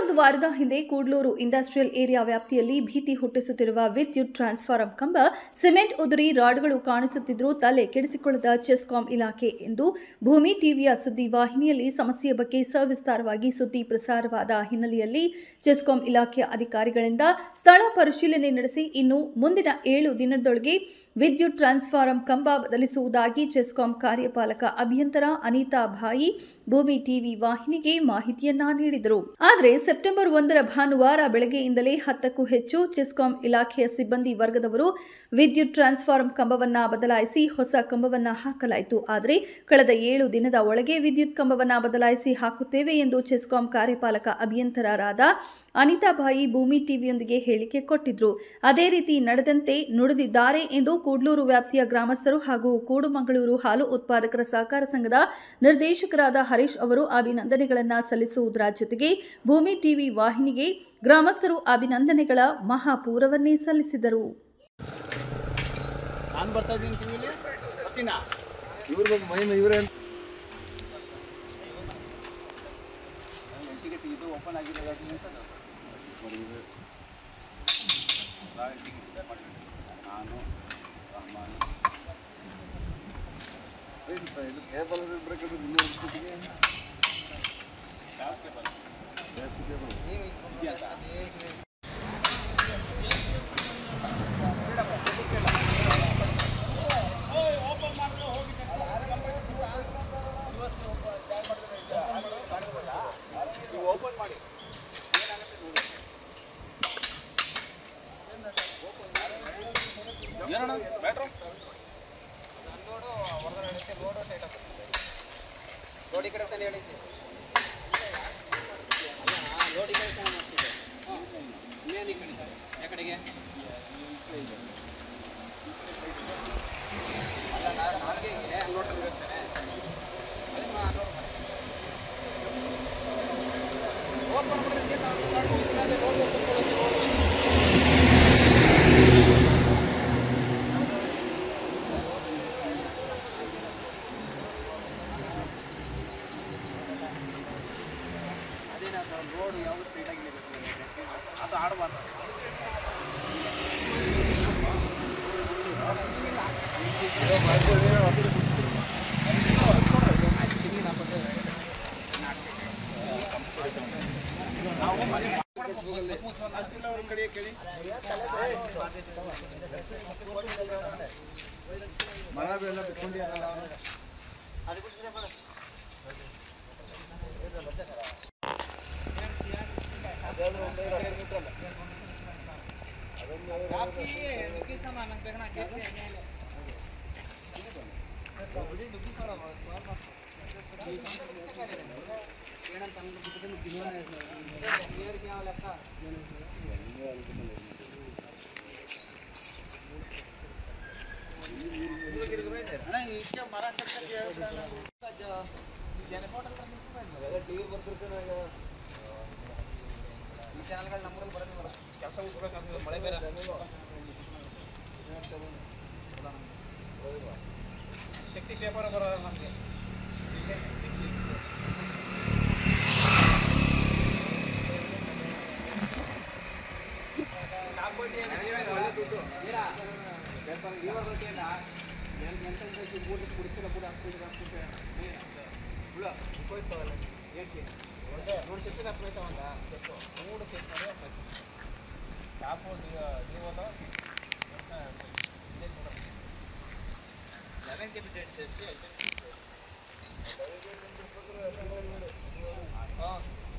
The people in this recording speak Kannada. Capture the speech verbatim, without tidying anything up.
ಒಂದು ವಾರದ ಹಿಂದೆ ಕೂಡ್ಲೂರು ಇಂಡಸ್ಟ್ರಿಯಲ್ ಏರಿಯಾ ವ್ಯಾಪ್ತಿಯಲ್ಲಿ ಭೀತಿ ಹುಟ್ಟಿಸುತ್ತಿರುವ ವಿದ್ಯುತ್ ಟ್ರಾನ್ಸ್ಫಾರ್ಮರ್ ಕಂಬ ಸಿಮೆಂಟ್ ಉದುರಿ ರಾಡ್ಗಳು ಕಾಣಿಸುತ್ತಿದ್ದರೂ ತಲೆ ಕೆಡಿಸಿಕೊಳ್ಳದ ಚೆಸ್ಕಾಂ ಇಲಾಖೆ ಎಂದು ಭೂಮಿ ಟಿವಿಯ ಸುದ್ದಿ ವಾಹಿನಿಯಲ್ಲಿ ಸಮಸ್ಯೆಯ ಬಗ್ಗೆ ಸವಿಸ್ತಾರವಾಗಿ ಸುದ್ದಿ ಪ್ರಸಾರವಾದ ಹಿನ್ನೆಲೆಯಲ್ಲಿ ಚೆಸ್ಕಾಂ ಇಲಾಖೆಯ ಅಧಿಕಾರಿಗಳಿಂದ ಸ್ಥಳ ಪರಿಶೀಲನೆ ನಡೆಸಿ ಇನ್ನು ಮುಂದಿನ ಏಳು ದಿನದೊಳಗೆ ವಿದ್ಯುತ್ ಟ್ರಾನ್ಸ್ಫಾರ್ಮರ್ ಕಂಬ ಬದಲಿಸುವುದಾಗಿ ಚೆಸ್ಕಾಂ ಕಾರ್ಯಪಾಲಕ ಅಭಿಯಂತರ ಅನಿತಾ ಭಾಯಿ ಭೂಮಿ ಟಿವಿ ವಾಹಿನಿಗೆ ಮಾಹಿತಿಯನ್ನ ನೀಡಿದರು. ಆದರೆ ಸೆಪ್ಟೆಂಬರ್ ಒಂದರ ಭಾನುವಾರ ಬೆಳಗ್ಗೆಯಿಂದಲೇ ಹತ್ತಕ್ಕೂ ಹೆಚ್ಚು ಚೆಸ್ಕಾಂ ಇಲಾಖೆಯ ಸಿಬ್ಬಂದಿ ವರ್ಗದವರು ವಿದ್ಯುತ್ ಟ್ರಾನ್ಸ್ಫಾರ್ಮರ್ ಕಂಬವನ್ನ ಬದಲಾಯಿಸಿ ಹೊಸ ಕಂಬವನ್ನ ಹಾಕಲಾಯಿತು. ಆದರೆ ಕಳೆದ ಏಳು ದಿನದ ಒಳಗೆ ವಿದ್ಯುತ್ ಕಂಬವನ್ನ ಬದಲಾಯಿಸಿ ಹಾಕುತ್ತೇವೆ ಎಂದು ಚೆಸ್ಕಾಂ ಕಾರ್ಯಪಾಲಕ ಅಭಿಯಂತರರಾದ ಅನಿತಾ ಭಾಯಿ ಭೂಮಿ ಟಿವಿಯೊಂದಿಗೆ ಹೇಳಿಕೆ ಕೊಟ್ಟಿದ್ರು. ಅದೇ ರೀತಿ ನಡೆದಂತೆ ನುಡಿದಿದ್ದಾರೆ ಎಂದು ಕೂಡ್ಲೂರು ವ್ಯಾಪ್ತಿಯ ಗ್ರಾಮಸ್ಥರು ಹಾಗೂ ಕೂಡುಮಂಗಳೂರು ಹಾಲು ಉತ್ಪಾದಕರ ಸಹಕಾರ ಸಂಘದ ನಿರ್ದೇಶಕರಾದ ಹರೀಶ್ ಅವರು ಅಭಿನಂದನೆಗಳನ್ನು ಸಲ್ಲಿಸುವುದರ ಜೊತೆಗೆ ಭೂಮಿ ಟಿವಿ ವಾಹಿನಿಗೆ ಗ್ರಾಮಸ್ಥರು ಅಭಿನಂದನೆಗಳ ಮಹಾಪೂರವನ್ನೇ ಸಲ್ಲಿಸಿದರು. ನಾನು ಇದು ಕೇಬಲ್ ಬ್ರೇಕರ್ ಇನ್ನೂರು ಓಪನ್ ಮಾಡಿ ಏನಣ್ಣ ಬ್ಯಾಟ್ರು ಲೋಡು ಹೊರಗಡೆ ನಡೀತೆ ಲೋಡು ಸೈಡ್ ಹಾಕುತ್ತೆ ಲೋಡ್ ಈ ಕಡೆ ತಾನೇ ಹೇಳಿದ್ದೆ ಲೋಡ್ ಈ ಕಡೆ ತಾನೇ ಮಾಡ್ತಿದ್ದೆ ಇನ್ನೇನು ಈ ಕಡೆ ಯಾವ ಕಡೆಗೆ ಅಲ್ಲ ನಾನು ಹಾಗೆ ಅನ್ಲೋಡ್ ಇರ್ತೇನೆ ಅದನ್ನು ಅನ್ಲೋಡ್ ಮಾಡಿ ಓಪನ್ ಮಾಡಿದ್ರೆ ಲೋಡ್ ರೋಡ್ ಯಾವುದು ಸ್ಟ್ರೈಟಾಗಿ ಅದು ಆಡಬಾರ್ದು. ಮರ ಎಲ್ಲ ಬಿಟ್ಕೊಂಡಿರಲ್ಲ ಅದು ಟಿವಿ ಬರ್ತಿರ್ತೇನೆ ಈ ಚಾನಲ್ಗಳು ನಮ್ಮೂರಲ್ಲಿ ಬರೋದಿಲ್ಲ ಕೆಲಸ ಮುಗಿಸ್ಬೇಕು ಮಳೆ ಬೇರೆ ಶಕ್ತಿ ಪೇಪರ್ ಬರೋಲ್ಲ ನಮಗೆ ಒಳ್ಳೆ ದುಡ್ಡು ಬೂಟ್ ಕುಡಿಸಿಲ್ಲ ಬೂಟ್ ಹಾಕ್ಬಿಟ್ಟು ಹಾಕ್ಬಿಟ್ಟೆ ಹುಳ ಉಪಯೋಗಿಸ್ತಾವಲ್ಲ ಏಕೆ ನೋಡಿ ಚೆಪ್ಪಿನ ಹಾಕ್ಬೇಕಾವಂತ ಮೂಡು ಚೆಕ್ ಮಾಡಿ ಟಾಪು ನೀವಲ್ಲ ಲೆವೆನ್ ಕೆ ಬಿ ಡೇಟ್ ಸೇರಿಸಿ ಹಾಂ